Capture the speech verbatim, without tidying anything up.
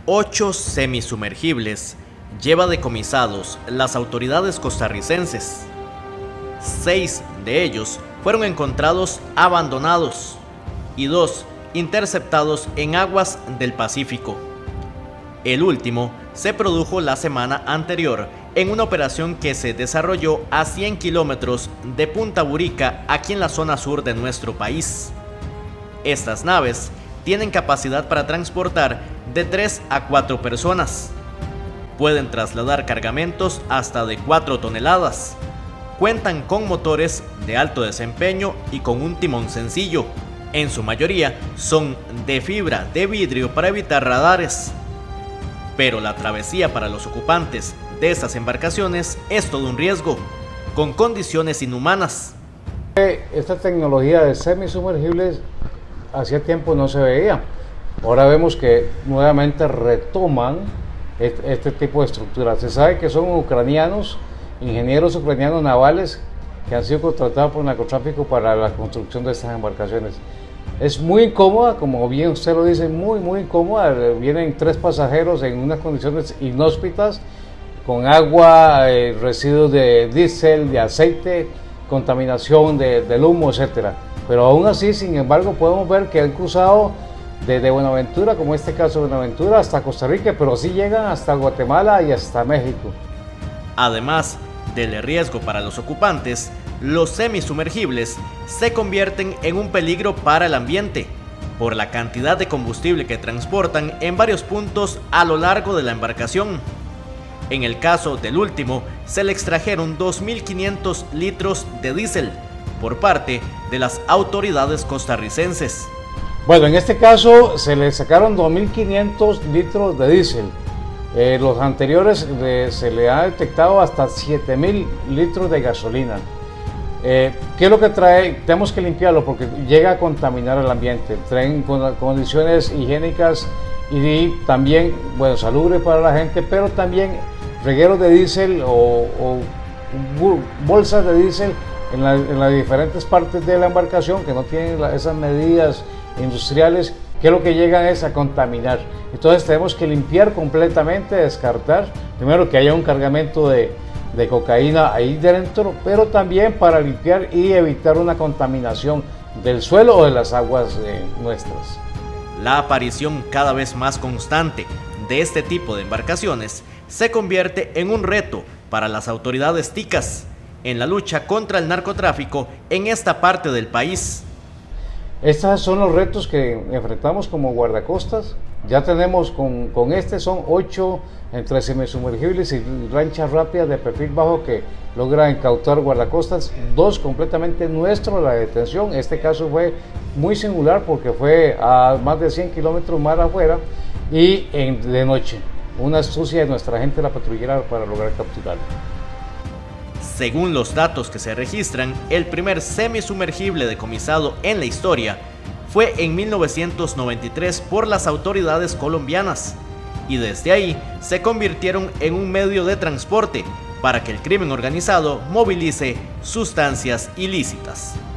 Ocho semisumergibles lleva decomisados las autoridades costarricenses. Seis de ellos fueron encontrados abandonados y dos interceptados en aguas del Pacífico. El último se produjo la semana anterior en una operación que se desarrolló a cien kilómetros de Punta Burica, aquí en la zona sur de nuestro país. Estas naves tienen capacidad para transportar de tres a cuatro personas. Pueden trasladar cargamentos hasta de cuatro toneladas. Cuentan con motores de alto desempeño y con un timón sencillo. En su mayoría son de fibra de vidrio para evitar radares. Pero la travesía para los ocupantes de estas embarcaciones es todo un riesgo, con condiciones inhumanas. Esta tecnología de semisumergibles hacía tiempo no se veía. Ahora vemos que nuevamente retoman este, este tipo de estructuras. Se sabe que son ucranianos, ingenieros ucranianos navales que han sido contratados por narcotráfico para la construcción de estas embarcaciones. Es muy incómoda, como bien usted lo dice, muy muy incómoda. Vienen tres pasajeros en unas condiciones inhóspitas, con agua, eh, residuos de diésel, de aceite, contaminación de, del humo, etcétera. Pero aún así, sin embargo, podemos ver que han cruzado desde Buenaventura, como este caso de Buenaventura, hasta Costa Rica, pero sí llegan hasta Guatemala y hasta México. Además del riesgo para los ocupantes, los semisumergibles se convierten en un peligro para el ambiente por la cantidad de combustible que transportan en varios puntos a lo largo de la embarcación. En el caso del último, se le extrajeron dos mil quinientos litros de diésel por parte de las autoridades costarricenses. Bueno, en este caso se le sacaron dos mil quinientos litros de diésel. Eh, los anteriores eh, se le ha detectado hasta siete mil litros de gasolina. Eh, ¿Qué es lo que trae? Tenemos que limpiarlo porque llega a contaminar el ambiente. Traen con condiciones higiénicas y también, bueno, salubre para la gente, pero también regueros de diésel o, o bolsas de diésel en, la, en las diferentes partes de la embarcación que no tienen la, esas medidas industriales, que lo que llegan es a contaminar. Entonces tenemos que limpiar completamente, descartar, primero que haya un cargamento de, de cocaína ahí dentro, pero también para limpiar y evitar una contaminación del suelo o de las aguas eh, nuestras. La aparición cada vez más constante de este tipo de embarcaciones se convierte en un reto para las autoridades ticas en la lucha contra el narcotráfico en esta parte del país. Estos son los retos que enfrentamos como guardacostas. Ya tenemos con, con este son ocho entre semisumergibles y lanchas rápidas de perfil bajo que logran incautar guardacostas, dos completamente nuestros la detención. Este caso fue muy singular porque fue a más de cien kilómetros mar afuera y en, de noche. Una astucia de nuestra gente, la patrullera, para lograr capturarlo. Según los datos que se registran, el primer semisumergible decomisado en la historia fue en mil novecientos noventa y tres por las autoridades colombianas, y desde ahí se convirtieron en un medio de transporte para que el crimen organizado movilice sustancias ilícitas.